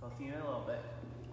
So I'll see you in a little bit.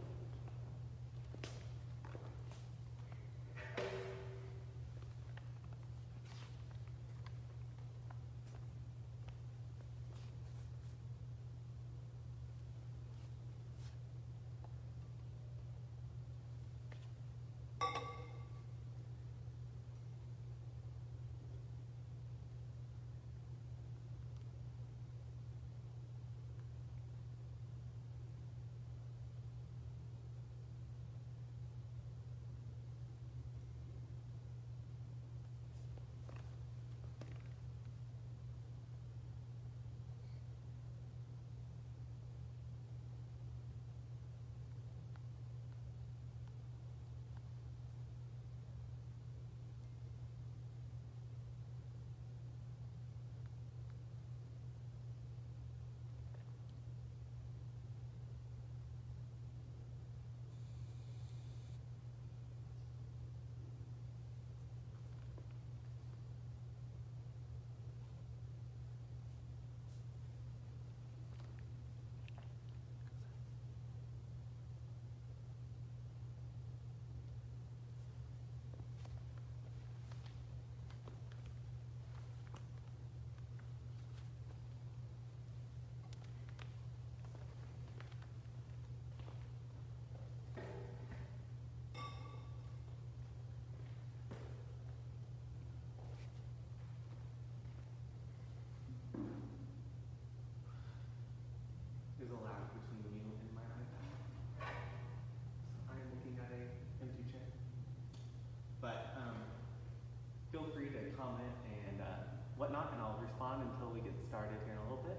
There's a lag between you and my iPad. So I'm looking at an empty chair. But feel free to comment and whatnot, and I'll respond until we get started here in a little bit.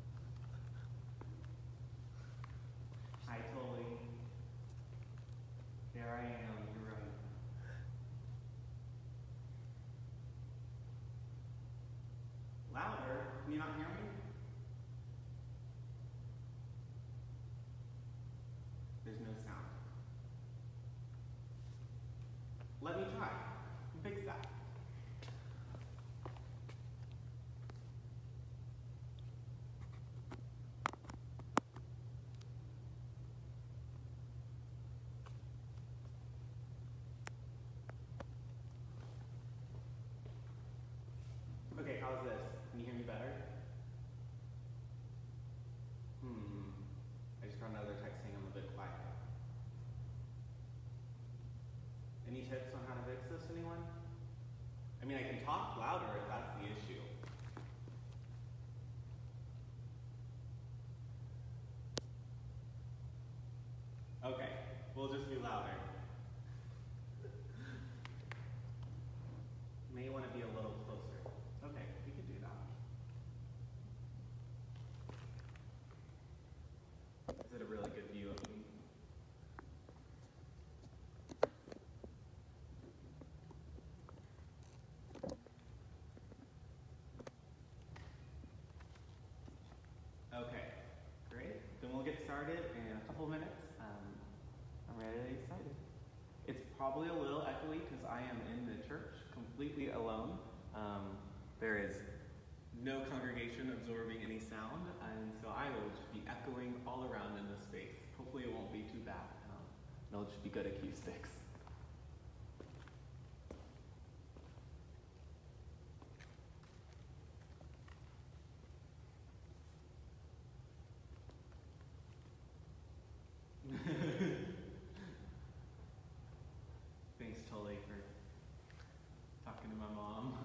Hi, Tully. There I am, you're right. Louder? Can you not hear me? There's no sound. Let me try and fix that. Okay, how's this? Can you hear me better? I just got another text saying I'm a bit quiet. Any tips on how to fix this, anyone? I mean, I can talk louder if that's the issue. Okay, we'll just be louder. May want to be a little closer. Okay, we can do that. Is it a really good view of me? Okay, great. Then we'll get started in a couple of minutes. I'm really excited. It's probably a little echoey because I am in the church completely alone. There is no congregation absorbing any sound, and so I will just be echoing all around in this space. Hopefully it won't be too bad. It'll just be good acoustics. Thanks, Tully, for talking to my mom.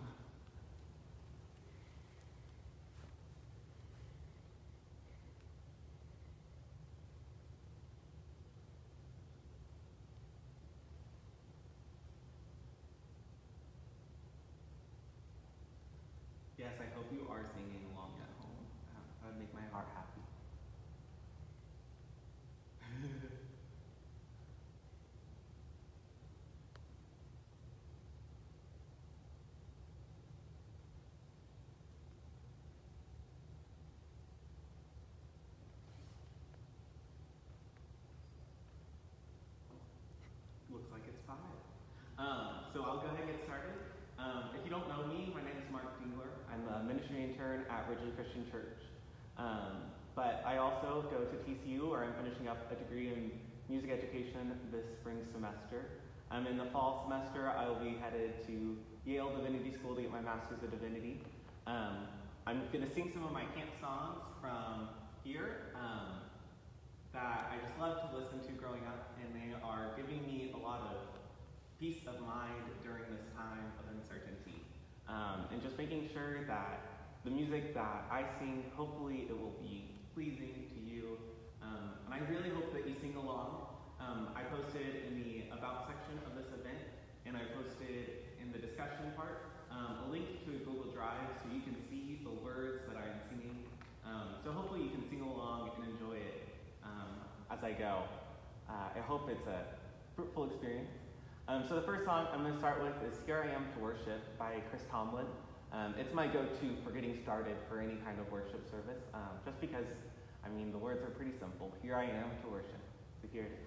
Yes, I hope you are singing along at home. That would make my heart happy. Looks like it's 5. So I'll go ahead and get started. If you don't know me, my name is Dingler. I'm a ministry intern at Ridglea Christian Church. But I also also go to TCU, where I'm finishing up a degree in music education this spring semester. In the fall semester, I will be headed to Yale Divinity School to get my Master's of Divinity. I'm going to sing some of my camp songs from here that I just love to listen to growing up, and they are giving me a lot of peace of mind during this time of uncertainty. And just making sure that the music that I sing, hopefully it will be pleasing to you. And I really hope that you sing along. I posted in the About section of this event, and I posted in the discussion part a link to a Google Drive so you can see the words that I am singing. So hopefully you can sing along and enjoy it as I go. I hope it's a fruitful experience. So the first song I'm going to start with is Here I Am to Worship by Chris Tomlin. It's my go-to for getting started for any kind of worship service, just because, I mean, the words are pretty simple. Here I am to worship. So here it is.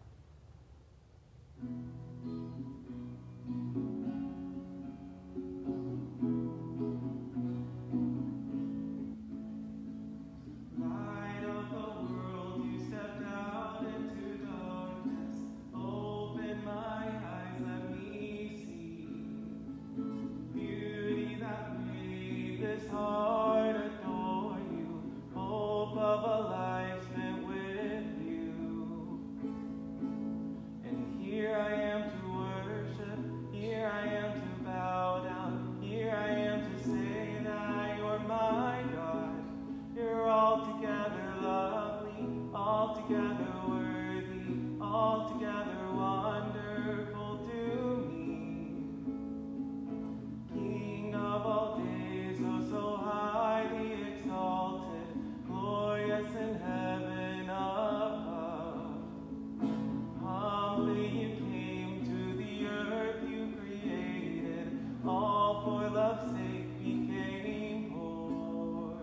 Light of the world, you stepped out into darkness. Open my eyes, let me see beauty that made this heart adore you. Hope of a life spent with you. And here I am to worship, here I am to bow down, here I am to say that you're my God. You're altogether lovely, altogether worthy, altogether wonderful to me. King of all days, oh so highly exalted, glorious in heaven above. Humbly you came to the earth you created, all for love's sake became poor.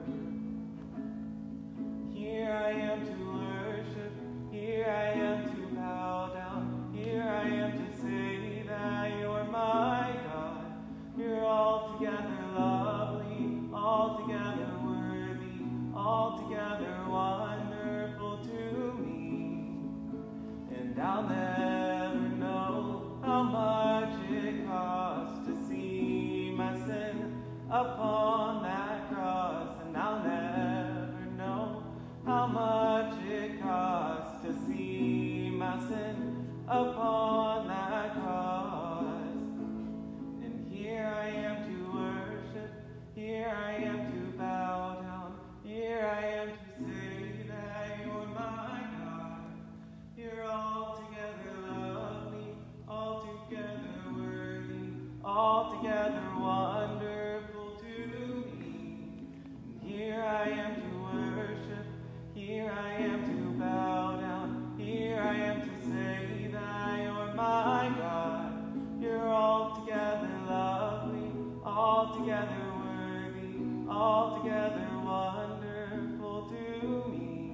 Here I am to worship, here I am to bow down, here I am to say that you're my God. You're altogether lovely, altogether worthy, altogether wonderful to me. And I'll never know how much it costs to see my sin upon that cross. And I'll never know how much it costs to see my sin upon that cross. And here I am to worship, here I am to bow down, here I am to say that you're my God. You're altogether lovely, altogether worthy, altogether wonderful to me. And here I am to worship, here I am to bow down, here I am to say that you're my God. You're altogether lovely, altogether worthy, altogether wonderful to me.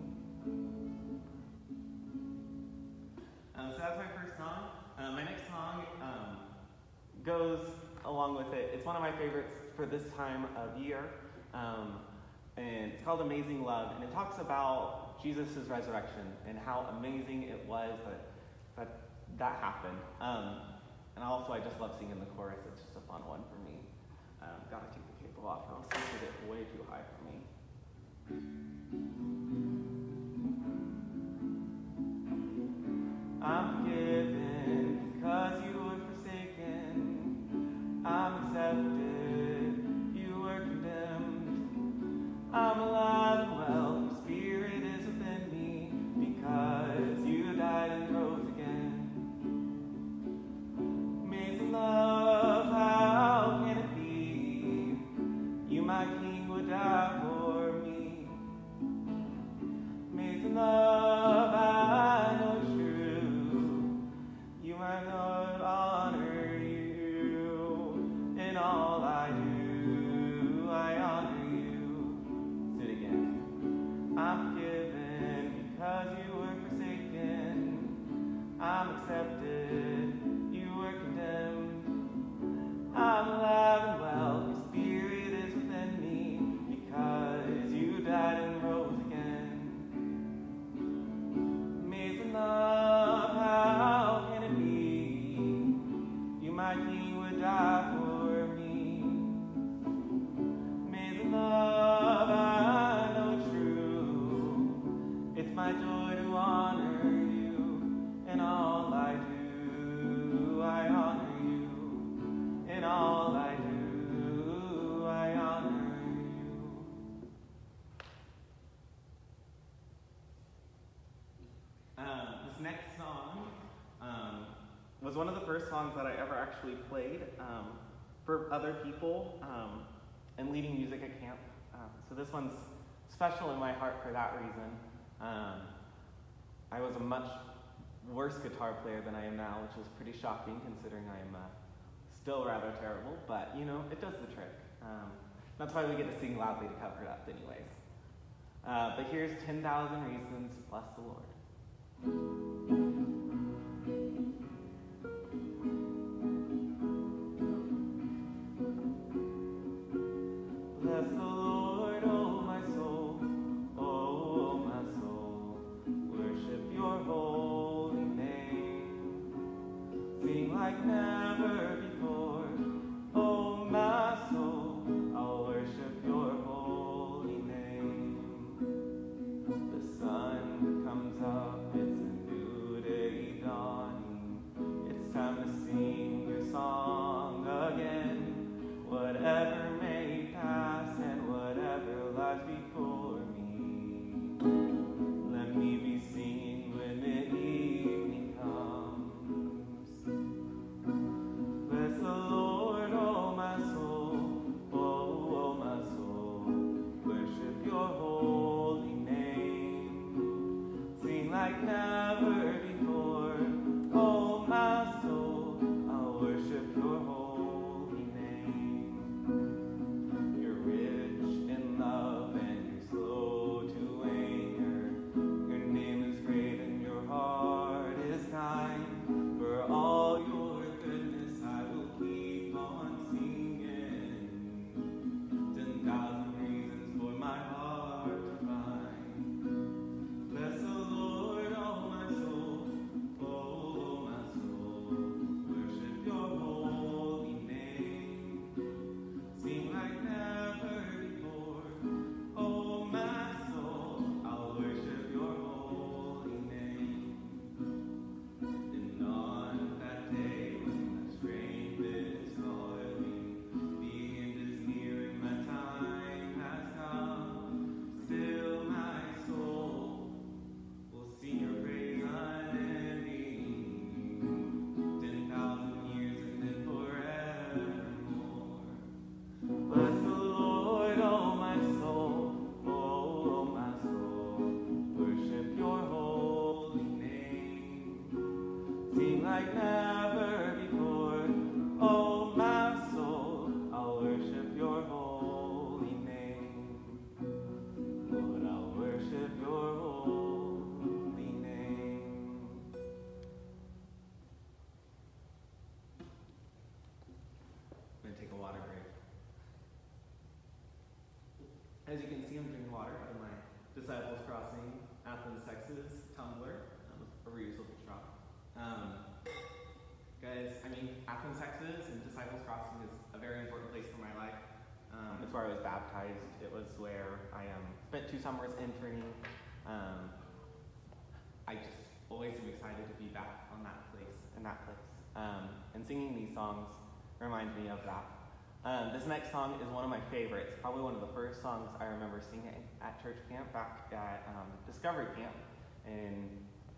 So that's my first song. My next song goes along with it. It's one of my favorites for this time of year. And it's called Amazing Love. And it talks about Jesus' resurrection and how amazing it was that happened. And also, I just love singing the chorus. It's just a fun one for me. Gotta take the cable off, or else it's gonna get way too high for me. I'm forgiven because you were forsaken. I'm accepted, you were condemned. I'm alive and well, your spirit is within me, because you died and rose again. Amazing love, how can it be? You, my King, would die for me. Amazing love, I know it's true. You, my Lord, honor you. In all I do, I honor you. Say it again. I'm forgiven because you were forsaken. I'm accepted, you were condemned. I'm alive and well, your spirit is within me, because you died and rose again. my joy to honor you in all I do. I honor you in all I do. I honor you. This next song was one of the first songs that I ever actually played for other people and leading music at camp. So this one's special in my heart for that reason. I was a much worse guitar player than I am now, which is pretty shocking considering I am still rather terrible, but you know, it does the trick. That's why we get to sing loudly to cover it up anyways. But here's 10,000 Reasons Bless the Lord. Bless the Lord, oh my soul, oh my soul, worship your holy name. Sing like never before, oh my soul, I'll worship your holy name. The sun comes up, it's a new day dawning. It's time to sing your song again. Whatever may pass and whatever lies before me, let me be singing when the evening comes. Bless the Lord, oh my soul, oh my soul, worship your holy name. Sing like never before, oh my soul, I'll worship your holy name. You're rich in love and you're slow to anger. Your name is great and your heart is kind. For all your goodness I will keep on singing. 10,000 reasons for my heart to find. Bless the Lord, oh my soul, oh my soul, worship your holy name. Sing like never before, oh my soul, I'll worship your holy name. And on that day when my strength is toiling, the end is near and my time has come, still my soul will sing your praise unending. 10,000 years and then forevermore. Bless the Lord, oh my soul, oh my soul, worship your holy name. Sing like never before, oh my soul, I'll worship your holy name. Lord, I'll worship your holy name. I'm going to take a water break. As you can see, I'm drinking water out of my Disciples Crossing Athens, Texas tumbler, a reusable straw. Guys, I mean, Athens, Texas and Disciples Crossing is a very important place for my life. It's where I was baptized. It was where I spent 2 summers interning. I just always am excited to be back in that place. And singing these songs reminds me of that. This next song is one of my favorites, probably one of the first songs I remember singing at church camp back at Discovery Camp in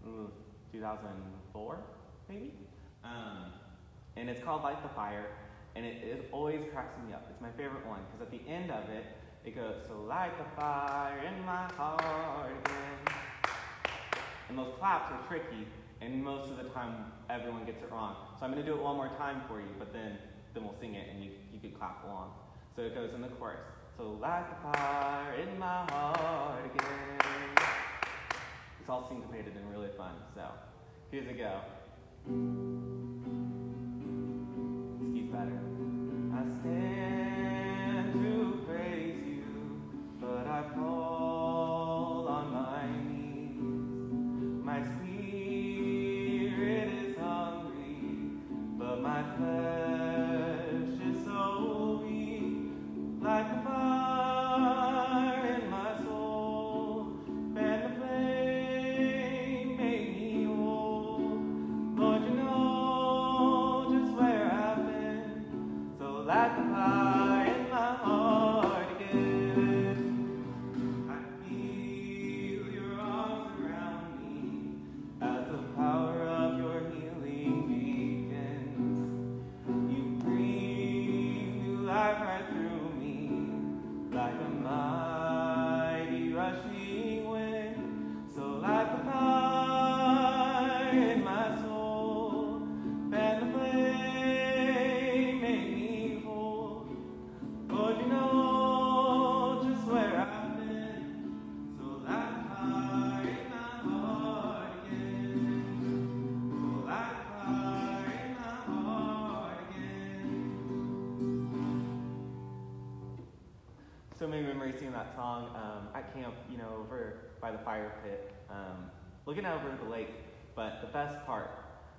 2004, maybe? And it's called Light the Fire, and it always cracks me up. It's my favorite one, because at the end of it, it goes, so light the fire in my heart again. And those claps are tricky, and most of the time, everyone gets it wrong. So I'm going to do it one more time for you, but then we'll sing it, and you can clap along. So it goes in the chorus. So light the fire in my heart again. It's all syncopated and really fun. So here's it go. This keys better. I stand to praise you, but I fall on my knees. My spirit is hungry, but my flesh is so weak. Like the fire in my soul, fan the flame camp, over by the fire pit, looking over the lake. But the best part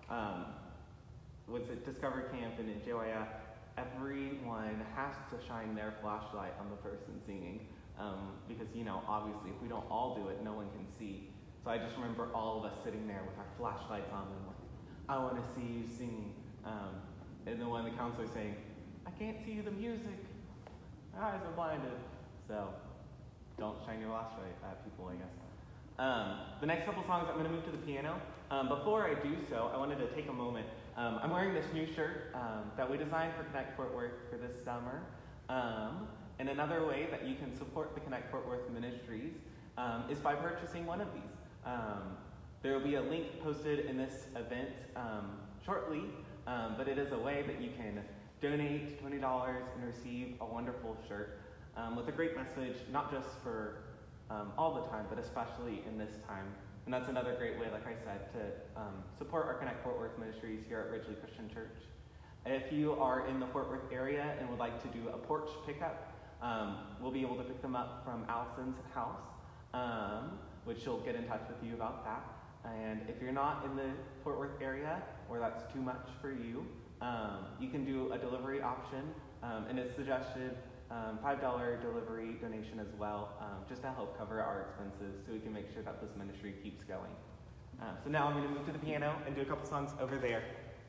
was at Discovery Camp and in JYF, everyone has to shine their flashlight on the person singing, because, obviously if we don't all do it, no one can see. So I just remember all of us sitting there with our flashlights on and like, I want to see you singing. And then one of the counselors saying, I can't see the music. My eyes are blinded. So don't shine your flashlight at people, I guess. The next couple songs, I'm going to move to the piano. Before I do so, I wanted to take a moment. I'm wearing this new shirt that we designed for Connect Fort Worth for this summer. And another way that you can support the Connect Fort Worth ministries is by purchasing one of these. There will be a link posted in this event shortly, but it is a way that you can donate $20 and receive a wonderful shirt with a great message, not just for all the time, but especially in this time. And that's another great way, like I said, to support our Connect Fort Worth ministries here at Ridglea Christian Church. If you are in the Fort Worth area and would like to do a porch pickup, we'll be able to pick them up from Allison's house, which she'll get in touch with you about that. And if you're not in the Fort Worth area, or that's too much for you, you can do a delivery option, and it's suggested $5 delivery donation as well, just to help cover our expenses so we can make sure that this ministry keeps going. So now I'm going to move to the piano and do a couple songs over there.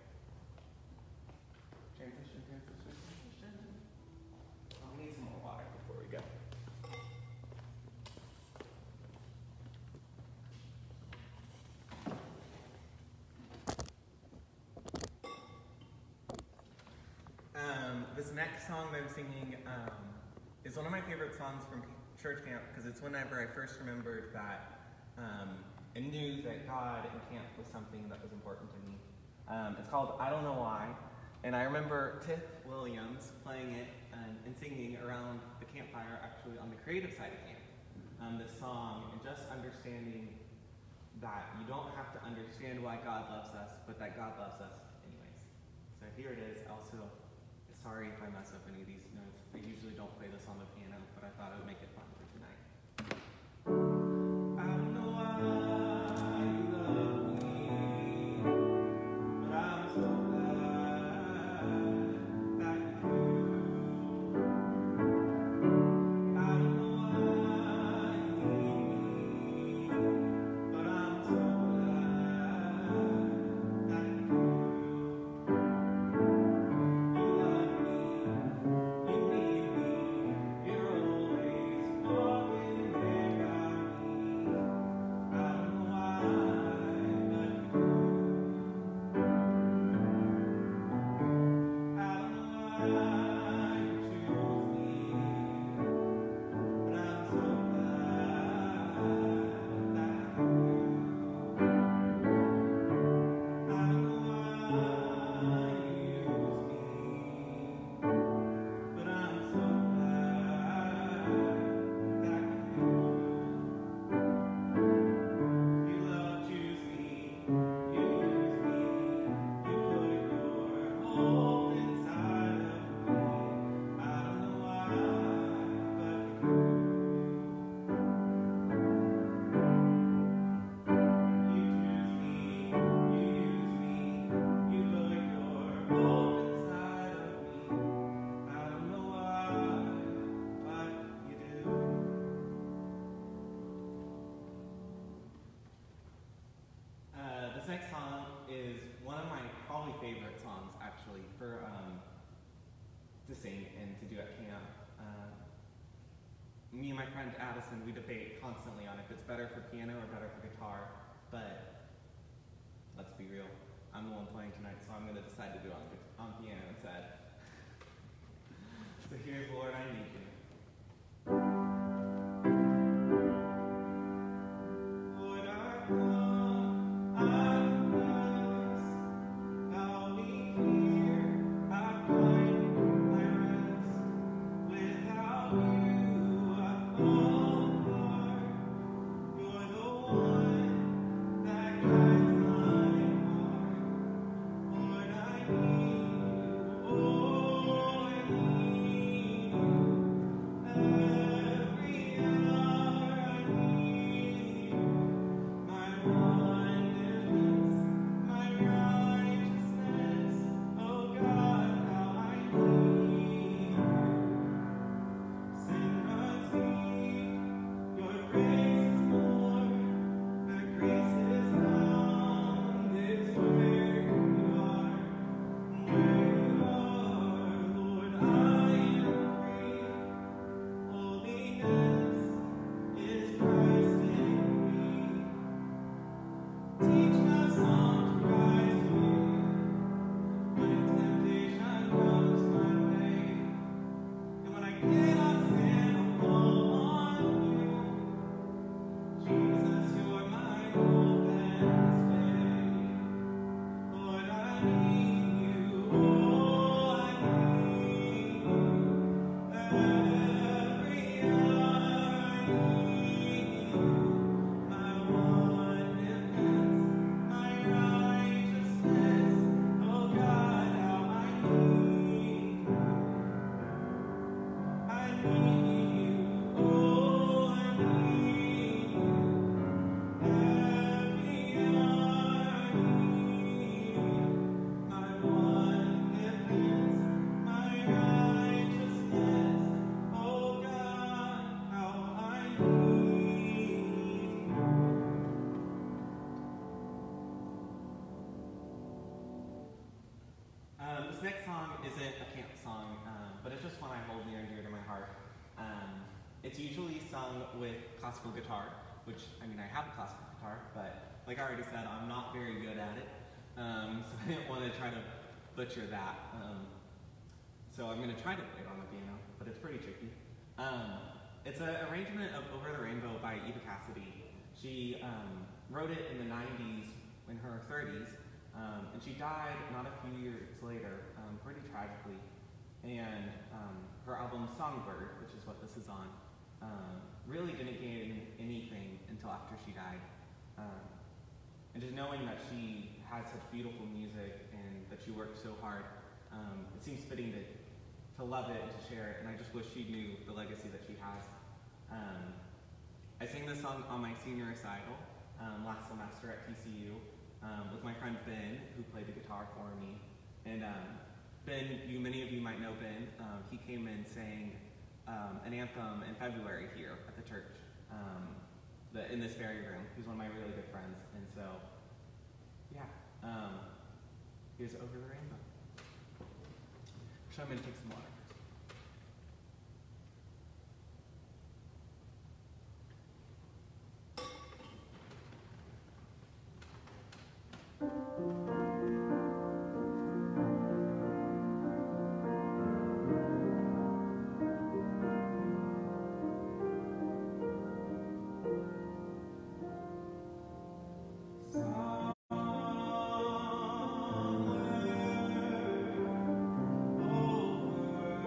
Transition. Oh, we need some more water before we go. This next song that I'm singing is one of my favorite songs from church camp, because it's whenever I first remembered that I knew that God and camp was something that was important to me. It's called I Don't Know Why, and I remember Tiff Williams playing it and singing around the campfire, actually on the creative side of camp, this song, and just understanding that you don't have to understand why God loves us, but that God loves us anyways. So here it is. Also, sorry if I mess up any of these notes. I usually don't play this on the piano, but I thought it would make it fun for tonight. I don't know why you love me, but I'm so glad that you do. I don't know why you need me, but I'm so glad that you do. Next song is one of my probably favorite songs, actually, for to sing and to do at camp. Me and my friend Addison, we debate constantly on if it's better for piano or better for guitar, but let's be real, I'm the one playing tonight, so I'm going to decide to do it on piano instead. So here's Lord, I Need You. Lord, I come, I confess, I'll be here, I find my rest. Without you, I fall apart. You're the one that guides my heart. Lord, I need you, oh, I need you. this next song isn't a camp song, but it's just one I hold near and dear to my heart. It's usually sung with classical guitar, which, I mean, I have a classical guitar, but like I already said, I'm not very good at it. So I didn't want to try to butcher that. So I'm going to try to play it on the piano, but it's pretty tricky. It's an arrangement of Over the Rainbow by Eva Cassidy. She wrote it in the 90s, in her 30s, and she died not a few years later, pretty tragically. And her album Songbird, which is what this is on, really didn't gain anything until after she died. And just knowing that she had such beautiful music and that she worked so hard, it seems fitting to love it and to share it, and I just wish she knew the legacy that she has. I sang this song on my senior recital last semester at TCU with my friend Ben, who played the guitar for me. And Ben, many of you might know Ben. He came and sang an anthem in February here at the church, in this very room. He's one of my really good friends, and so, yeah. Here's Over the Rainbow. So I'm going to take some water. Over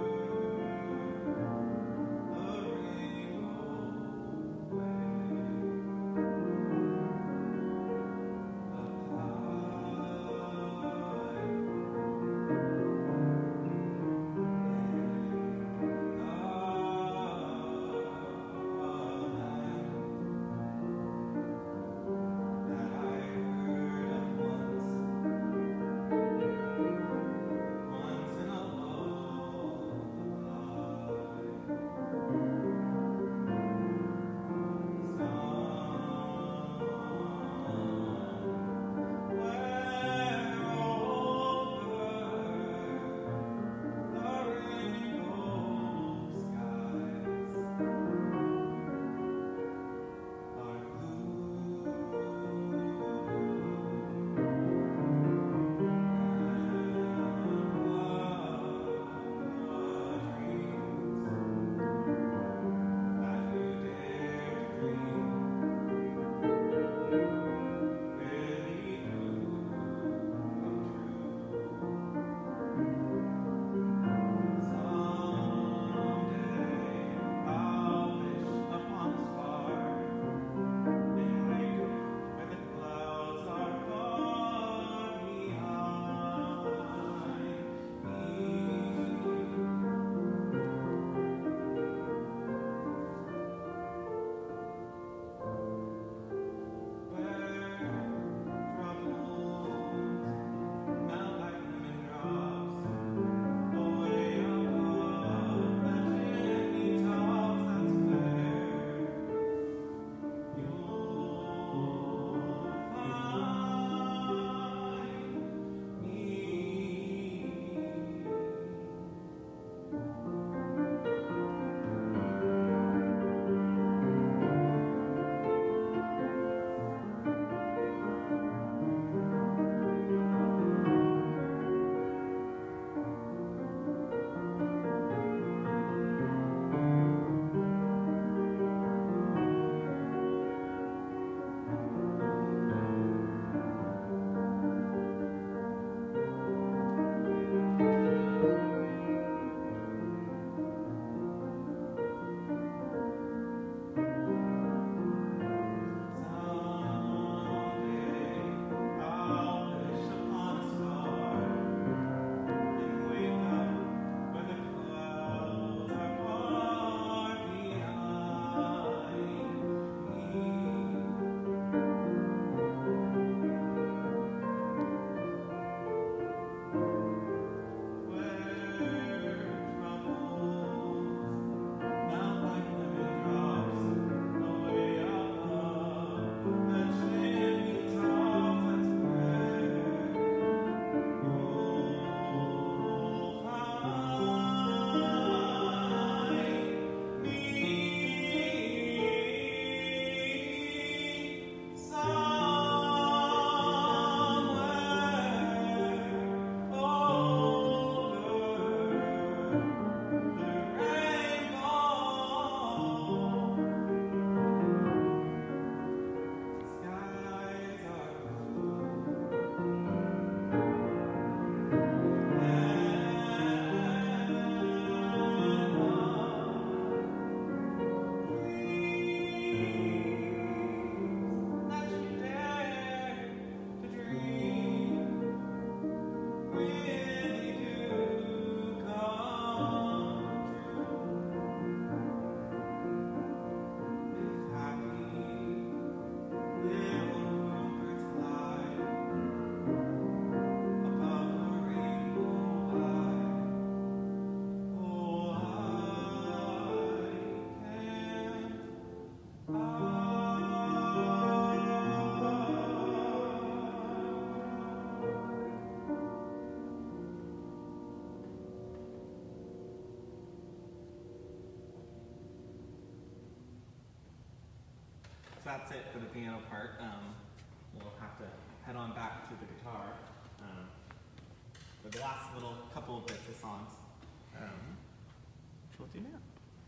So that's it for the piano part. We'll have to head on back to the guitar for the last little couple of bits of songs, which we'll do now.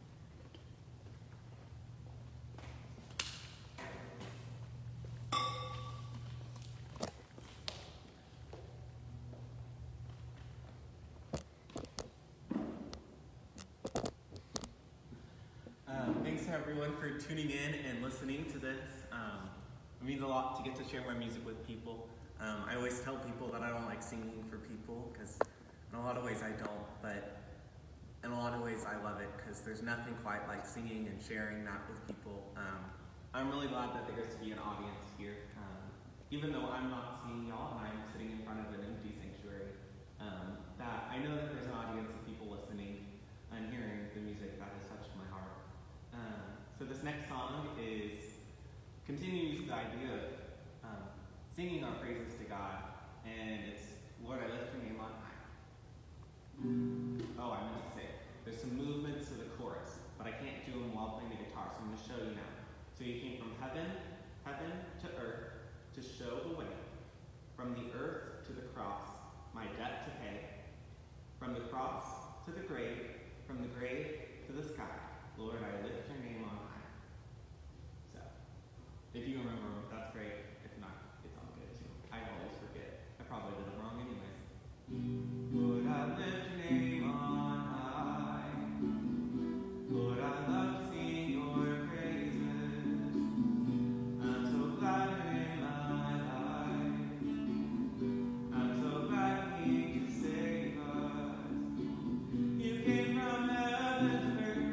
Thanks to everyone for tuning in and listening to this. It means a lot to get to share my music with people. I always tell people that I don't like singing for people, because in a lot of ways I don't, but in a lot of ways I love it, because there's nothing quite like singing and sharing that with people. I'm really glad that there gets to be an audience here. Even though I'm not seeing y'all and I'm sitting in front of an empty sanctuary, that I know that there's an audience of people listening and hearing the music that has touched my heart. So this next song continues the idea of singing our praises to God, and it's Lord, I lift your name on high. Oh, I meant to say, there's some movements to the chorus, but I can't do them while playing the guitar, so I'm going to show you now. So you came from heaven to earth to show the way, from the earth to the cross, my debt to pay, from the cross to the grave, from the grave to the sky. Lord, I lift your name on high. So, if you remember, that's great. If not, it's all good too. I always forget. I probably did it wrong anyways. Lord, I lift your name on high. Lord, I love to sing your praises. I'm so glad you're in my life. I'm so glad you came to save us. You came from heaven to earth.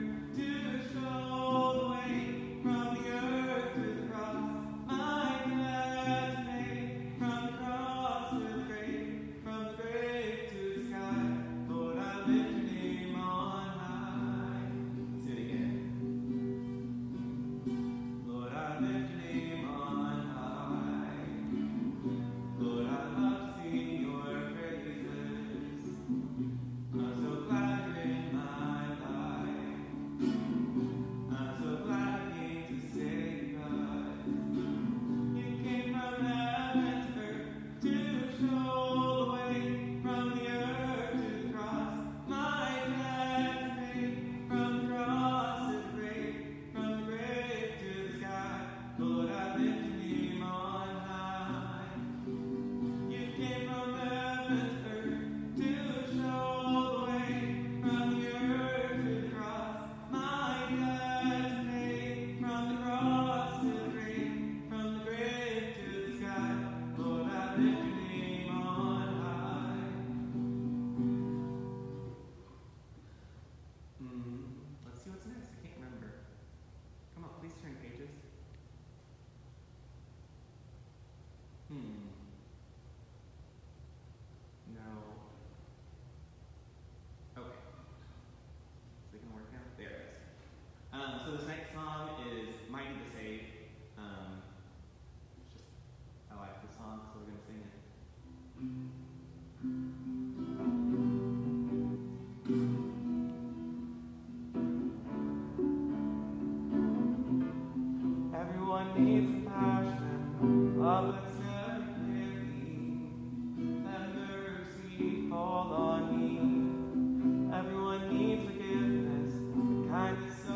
So this next song is Mighty to Save. I like the song, so we're going to sing it. Everyone needs passion, love that's never clearly. Let mercy fall on me. Everyone needs forgiveness, the kindness of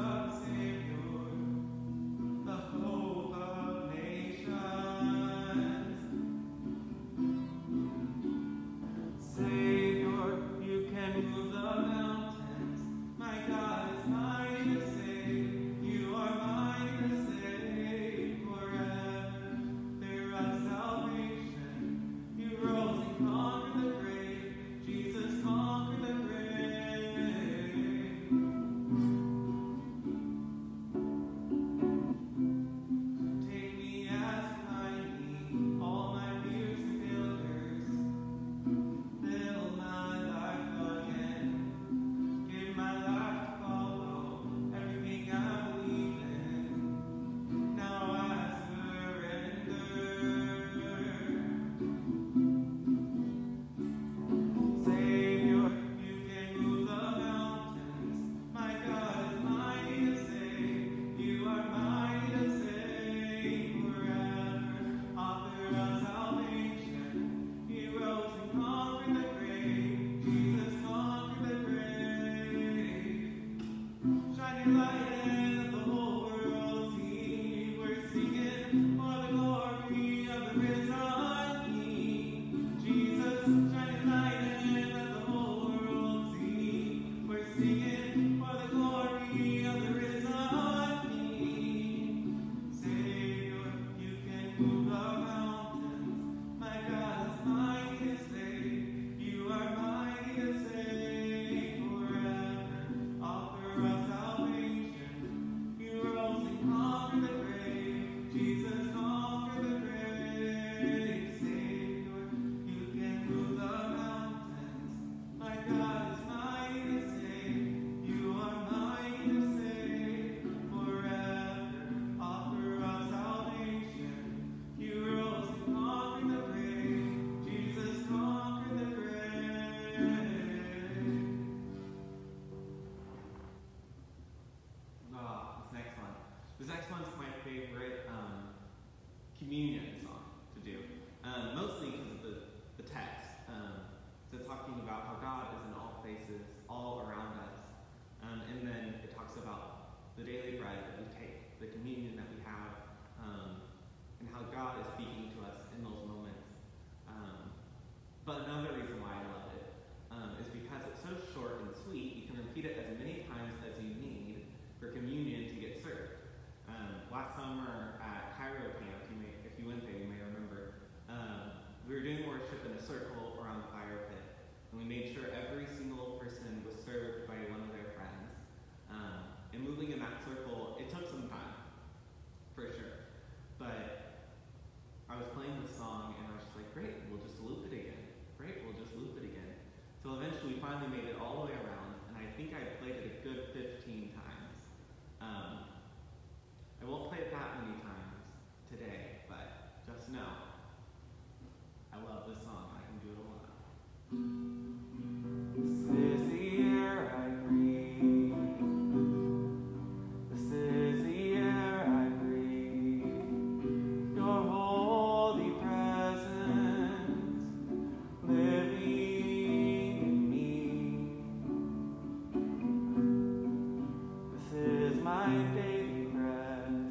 Us communion song to do, mostly because of the text. So it's talking about how God is in all places, all around us, and then it talks about the daily bread that we take, the communion that we have, and how God is speaking to us in those moments. But another reason why I love it is because it's so short and sweet. You can repeat it as many times as you need for communion to get served. Last summer at Cairo camp, if you went there, you may remember, we were doing worship in a circle around the fire pit, and we made sure every single person was served by one of their friends. And moving in that circle, it took some time, for sure. But I was playing the song, and I was just like, great, we'll just loop it again. Great, we'll just loop it again. So eventually, we finally made it all the way around, and I think I played it a good 15 times. I won't play it that many times today, but just know, I love this song. I can do it a lot. This is the air I breathe. This is the air I breathe. Your holy presence living in me. This is my daily bread.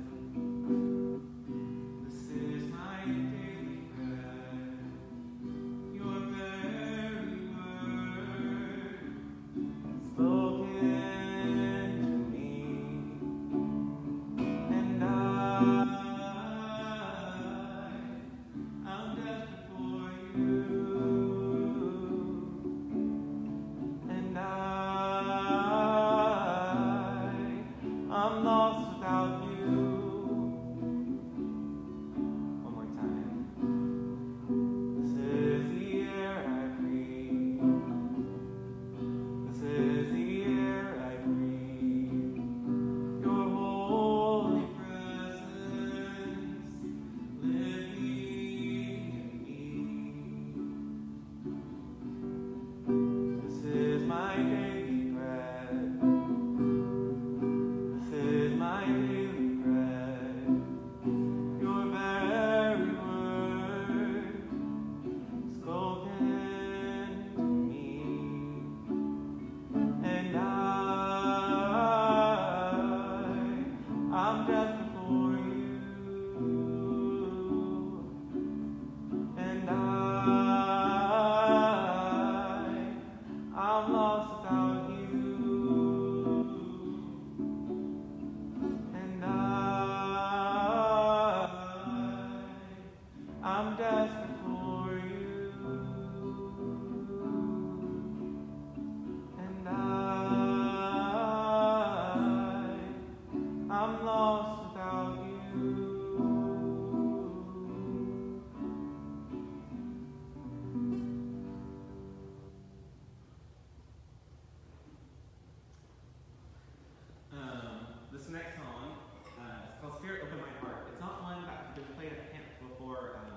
This next song is called Spirit Open My Heart. It's not one that's been played at camp before. I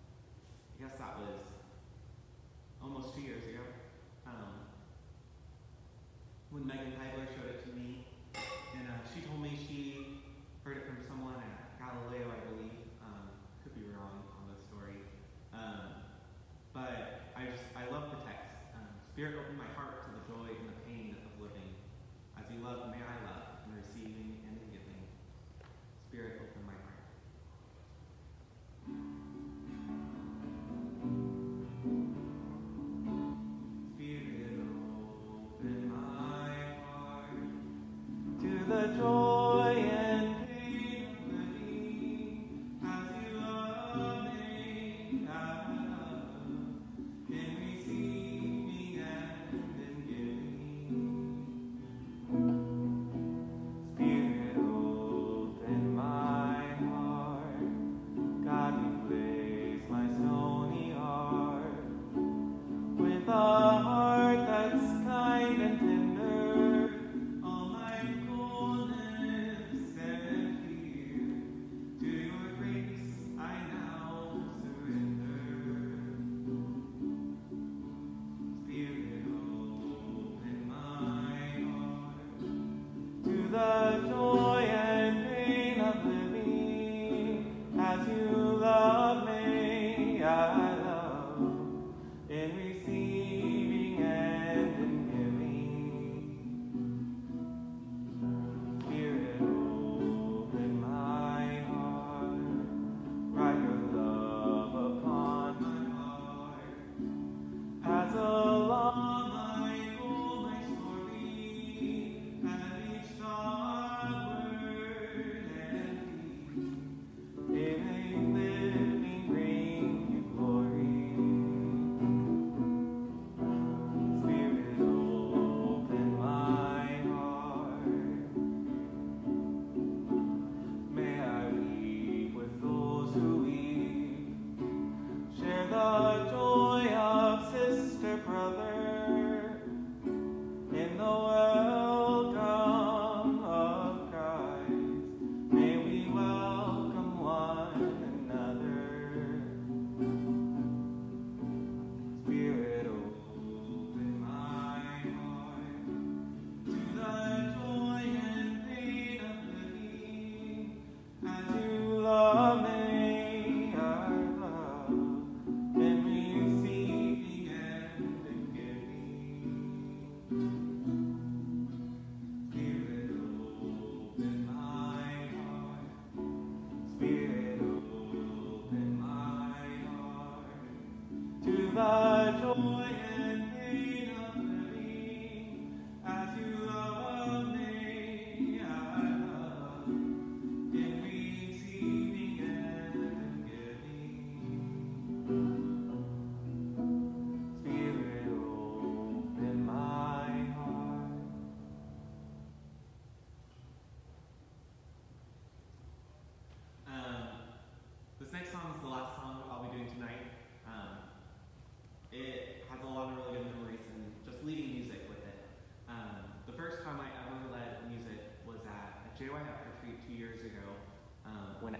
guess that was almost 2 years ago. When Megan Heidler showed it to me, and she told me she heard it from someone at Galileo, I believe. Could be wrong on the story. But I love the text. Spirit open my heart to the joy and the pain of living. As you love, may I love, in receiving and in giving. Spirit open my heart. Spirit open my heart to the joy and pain of living. As you love,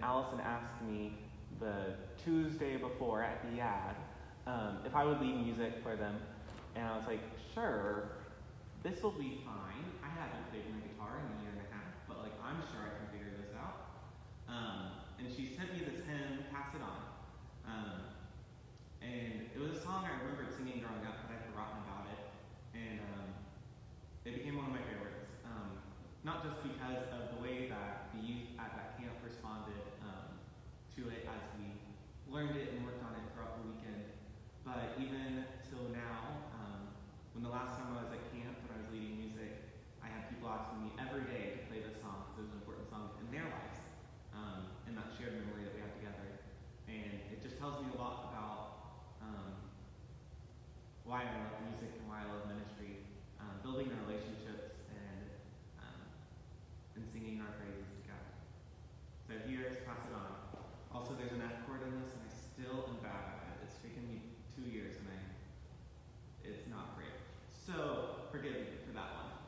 Allison asked me the Tuesday before at the ad if I would lead music for them, and I was like, sure, this will be fine. I haven't played my guitar in a year and a half, but like I'm sure I can figure this out. And she sent me this hymn, Pass It On. And it was a song I remembered singing growing up, but I'd forgotten about it. And it became one of my favorites. Not just because of the way that the youth at that camp responded to it as we learned it and worked on it throughout the weekend, but even till now, when the last time I was at camp and I was leading music, I had people asking me every day to play this song because it was an important song in their lives, and that shared memory that we have together. And it just tells me a lot about why I love music and why I love ministry, building the relationships and singing our praises together. So here's Pass It On. Also, there's an F chord in this, and I still am bad at it. It's taken me 2 years, and it's not great. So forgive me for that one.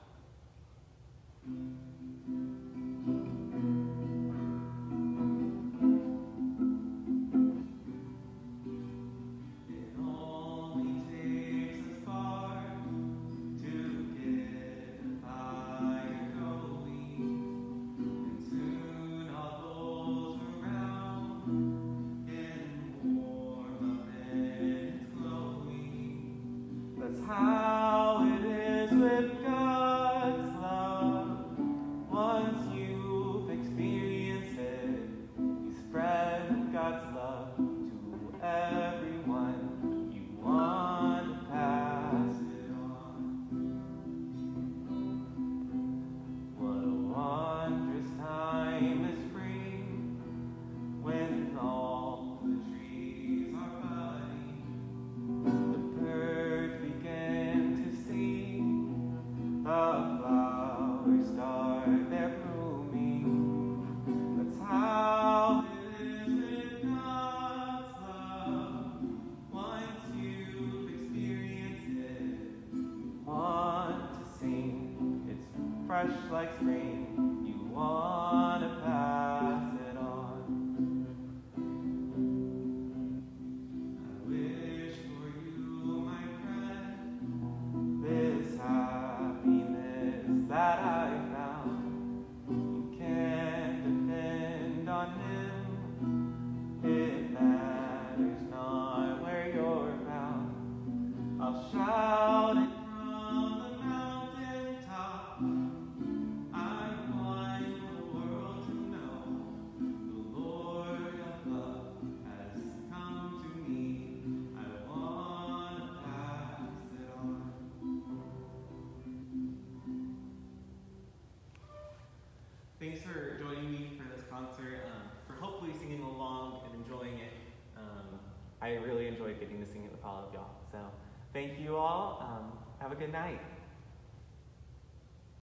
How it is with God's love. Once you've experienced it, you spread God's love to everyone. You want to pass it on. What a wondrous time is spring, when all the trees are budding. The birds begin to sing, the flowers start their blooming. That's how it is with God's love. Once you've experienced it, you want to sing. It's fresh like spring. You want to pass it on. I wish for you, my friend, this happiness that I found. You can depend on Him. It matters not where you're found. I'll shout it from the mountaintop. I want the world to know the Lord of love has come to me. I want to pass it on. Thanks for joining me for this concert, for hopefully singing along and enjoying it. I really enjoyed getting to sing it with all of y'all. So thank you all. Have a good night.